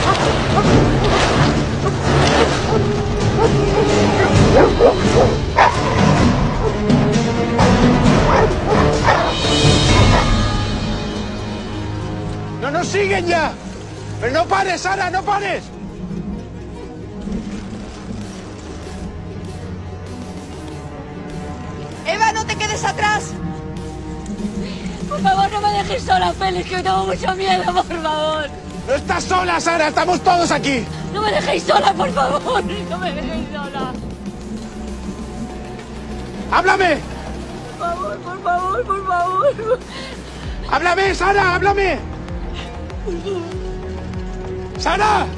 ¡No nos siguen ya! ¡Pero no pares, Sara, no pares! ¡Eva, no te quedes atrás! Por favor, no me dejes sola, Félix, que me tengo mucho miedo, por favor. ¡No estás sola, Sara! ¡Estamos todos aquí! No me dejéis sola, por favor. No me dejéis sola. ¡Háblame! Por favor, por favor, por favor. ¡Háblame, Sara! ¡Háblame! ¡Sara!